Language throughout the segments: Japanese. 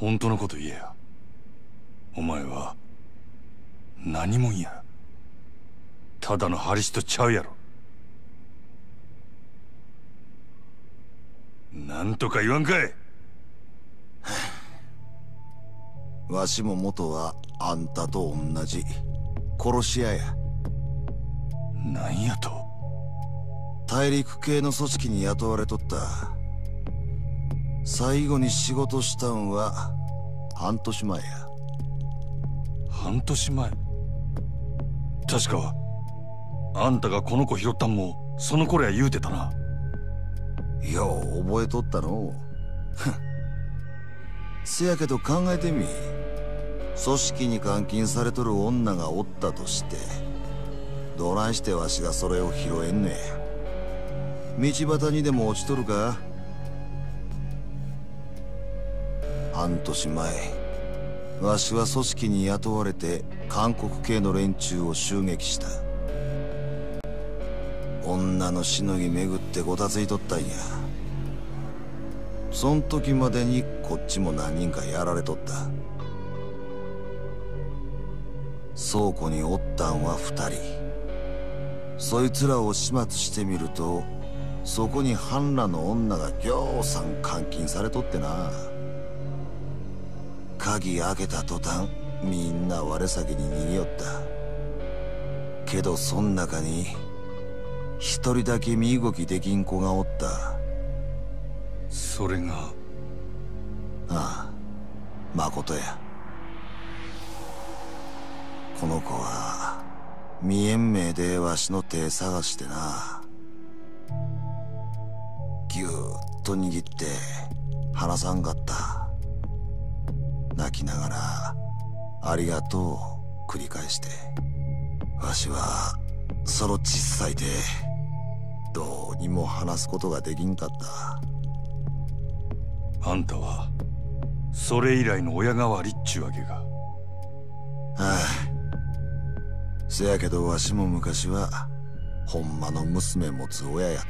本当のこと言えや。お前は何もんや。ただのハリスとちゃうやろ。なんとか言わんかい。 わしも元はあんたと同じ殺し屋や。 なんやと？ 大陸系の組織に雇われとった。最後に仕事したんは半年前や。 半年前？確かあんたがこの子拾ったんもその頃や言うてたな。 よう覚えとったの。せやけど考えてみ。組織に監禁されとる女がおったとして、どないしてわしがそれを拾えんねん。道端にでも落ちとるか？半年前、わしは組織に雇われて韓国系の連中を襲撃した。女のしのぎ巡ってごたついとったんや。そん時までにこっちも何人かやられとった。倉庫におったんは2人。そいつらを始末してみると、そこに半裸の女がぎょうさん監禁されとってな。鍵開けた途端、みんな我先に逃げよった。けどそん中に一人だけ身動きできん子がおった。 それが？ ああ、誠や。この子は見えん目でわしの手探してな。ぎゅーっと握って離さんかった。泣きながらありがとう繰り返して。わしはその小さい手どうにも離すことができんかった。 あんたはそれ以来の親代わりっちゅうわけか。 ああ、せやけどわしも昔はほんまの娘持つ親やった。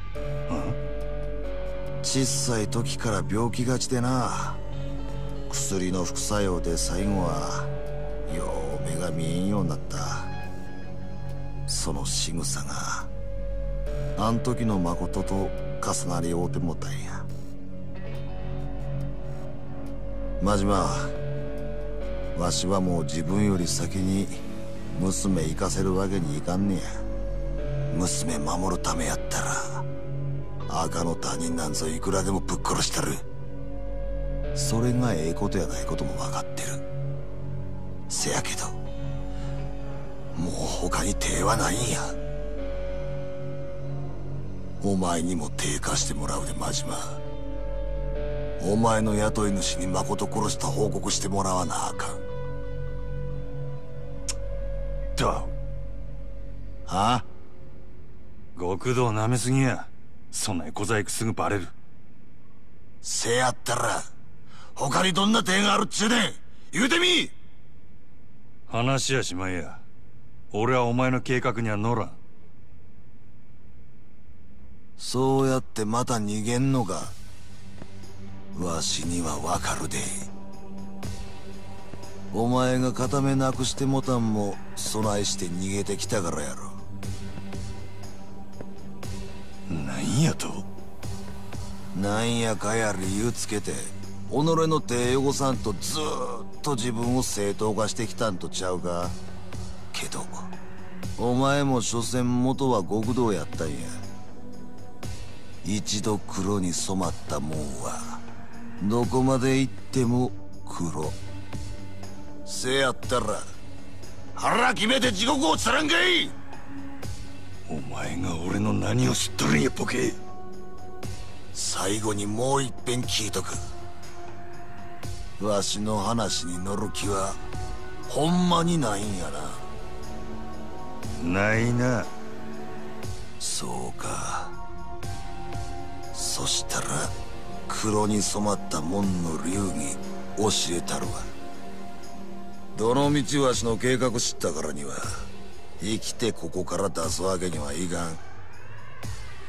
小さい時から病気がちでな。薬の副作用で最後はよう目が見えんようになった。その仕草があん時の誠と重なり合うてもたんや。真島、わしはもう自分より先に娘行かせるわけにいかんねや。娘守るためやったら赤の他人なんぞいくらでもぶっ殺したる。それがええことやないことも分かってる。せやけどもう他に手はないんや。お前にも手貸してもらうで、真島。お前の雇い主に誠殺した報告してもらわなあかん。 だ。 はあ？ 極道なめすぎや。そんな小細工すぐバレる。 せやったら他にどんな手があるっちゅうねん。言うてみ。 話やしまいや。俺はお前の計画には乗らん。 そうやってまた逃げんのか。わしにはわかるで。お前が片目なくしてもたんも備えして逃げてきたからやろ。 なんやと？ なんやかや理由つけて己の手汚さんとずーっと自分を正当化してきたんとちゃうか。けどお前も所詮元は極道やったんや。一度黒に染まったもんはどこまで行っても黒。せやったら腹決めて地獄をつらんかい。 お前が俺の何を知っとるんや、ボケ。 最後にもう一遍聞いとく。わしの話に乗る気はほんまにないんやな。 ないな。 そうか。そしたら黒に染まった門の流儀教えたるわ。どの道わしの計画知ったからには生きてここから出すわけにはいかん。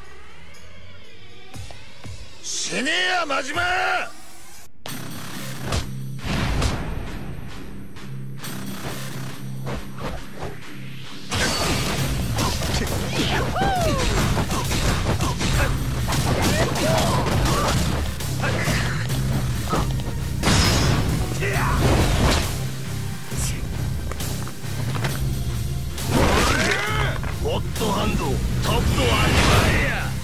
死ねや真島。 ゴッドハンドトップのアニマルや。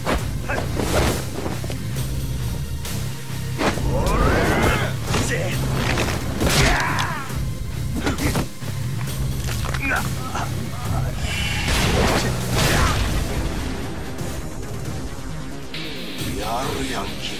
やるやんけ。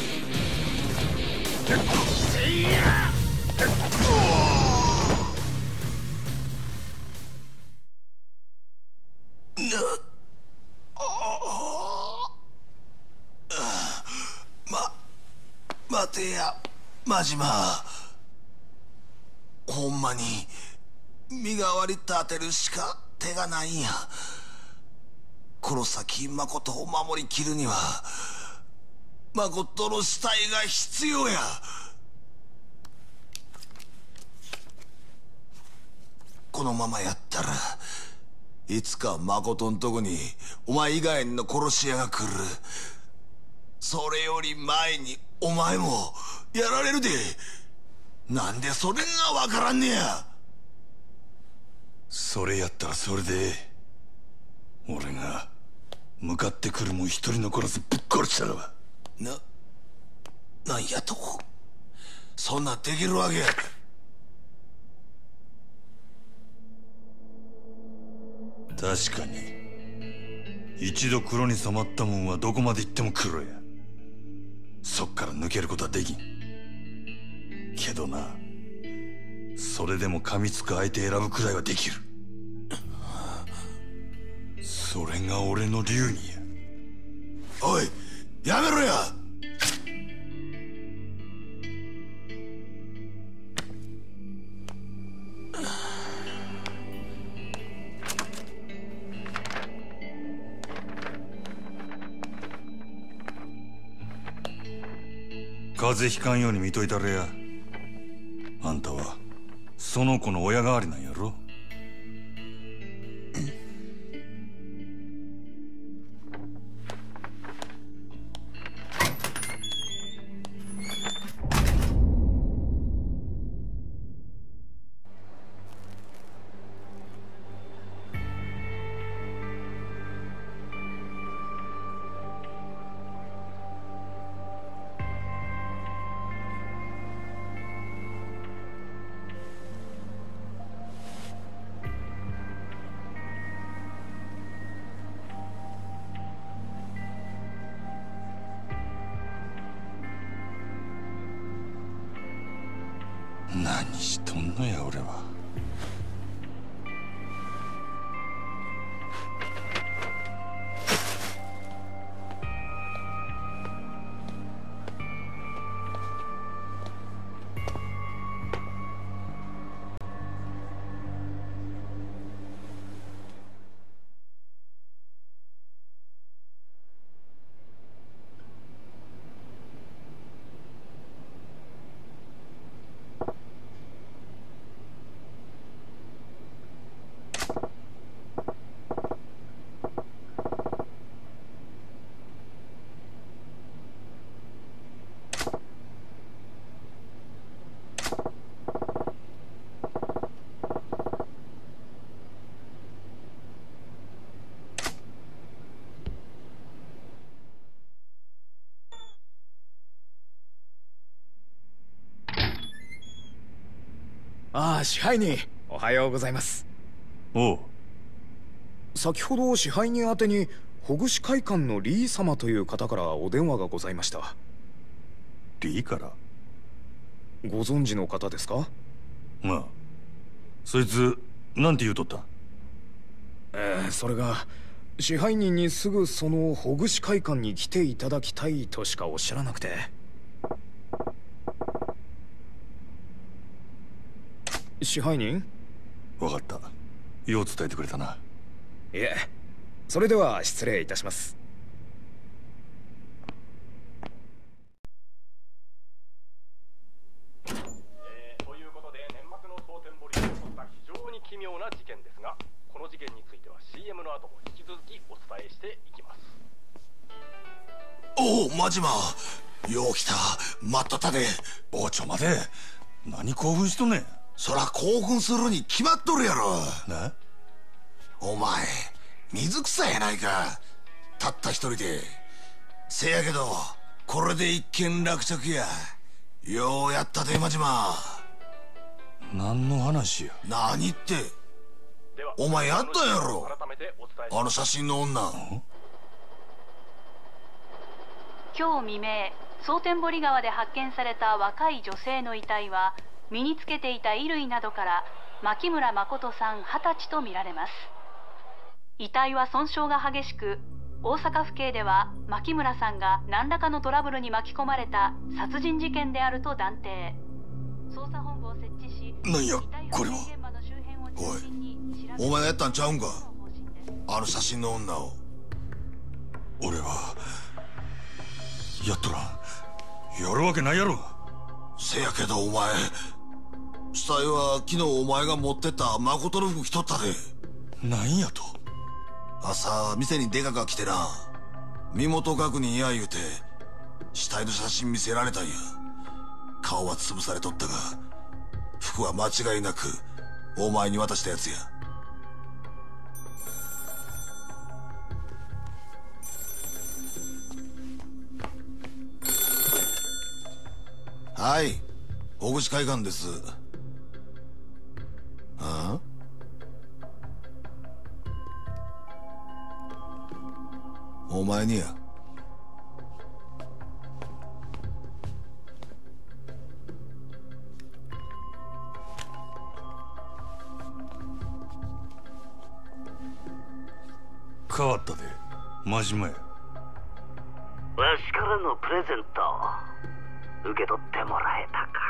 待てや真島、ほんまに身代わり立てるしか手がないんや。黒崎誠を守りきるには誠の死体が必要や。このままやったらいつか誠んとこにお前以外の殺し屋が来る。それより前にお前もやられるで。なんでそれがわからんねや。 それやったらそれで俺が向かってくるもん一人残らずぶっ殺したらば。 なんやと。そんなできるわけ。 確かに一度黒に染まったもんはどこまで行っても黒や。そっから抜けることはできんけどな、それでも噛みつく相手選ぶくらいはできる。それが俺の流儀や。 おいやめろや。 風邪ひかんように見といたれや。あんたはその子の親代わりなんやろ。何しとんのや俺は。 ああ、支配人おはようございます。 おう。 先ほど支配人宛てにほぐし会館のリー様という方からお電話がございました。 リーから？ ご存知の方ですか？ まあそいつなんて言うとった？ それが支配人にすぐそのほぐし会館に来ていただきたいとしかおっしゃらなくて。支配人？ 分かった。よう伝えてくれたな。 いえ、それでは失礼いたします。 ということで年末の蒼天堀で起こった非常に奇妙な事件ですが、この事件については CM の後も引き続きお伝えしていきます。 おお、真島。よう来た。待っとったで。 おちょ待て。何興奮しとんねん。 そら興奮するに決まっとるやろ。 な、 お前水草やないか、たった一人で。せやけどこれで一件落着や。ようやったで真島。 何の話や。 何って、 ではお前やったやろ、 改めてお伝えしあの写真の女。 今日未明、蒼天堀川で発見された若い女性の遺体は、身につけていた衣類などから牧村誠さん20歳とみられます。遺体は損傷が激しく、大阪府警では牧村さんが何らかのトラブルに巻き込まれた殺人事件であると断定。捜査本部を設置し、 なんやこれは。 現場の周辺を中心に調べお前がやったんちゃうんか、 方針です。 あの写真の女を。 俺はやっとらん。やるわけないやろ。 せやけどお前、死体は昨日お前が持ってった誠の服着とったで。 なんやと。 朝店にデカが来てな、身元確認や言うて死体の写真見せられたんや。顔は潰されとったが服は間違いなくお前に渡したやつや。はい、大口会館です。ああ、お前にや。 変わったで真島や。 わしからのプレゼント受け取ってもらえたか。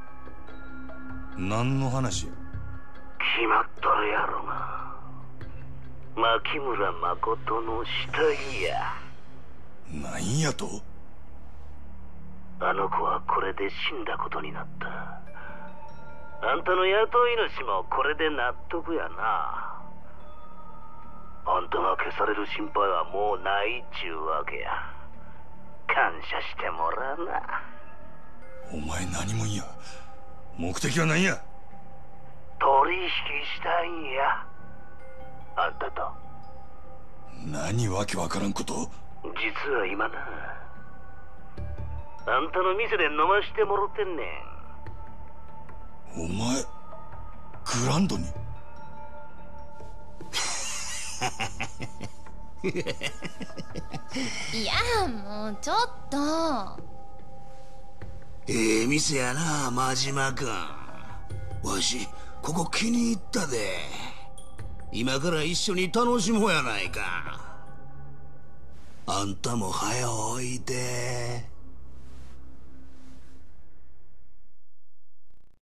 何の話や。 決まっとるやろな。牧村誠の死体や。 なんやと。 あの子はこれで死んだことになった。あんたの雇い主もこれで納得やな。あんたが消される心配はもうないっちゅうわけや。感謝してもらうな。 お前何もんや。目的は何や。 取引したいんや、あんたと。 何わけわからんこと。 実は今な、あんたの店で飲ましてもろてんねん。 お前グランドに。 いやもうちょっと。 ええ店やな真島君。わしここ気に入ったで。今から一緒に楽しもうやないか。あんたも早おいで。